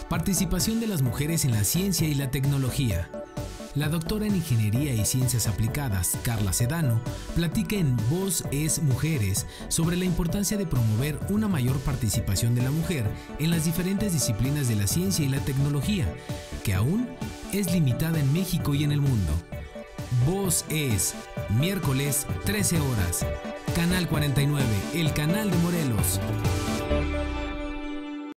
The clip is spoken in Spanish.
Participación de las mujeres en la ciencia y la tecnología. La doctora en Ingeniería y Ciencias Aplicadas, Carla Sedano, platica en Voz es Mujeres sobre la importancia de promover una mayor participación de la mujer en las diferentes disciplinas de la ciencia y la tecnología, que aún es limitada en México y en el mundo. Voz es miércoles 13 horas. Canal 49, el canal de Morelos.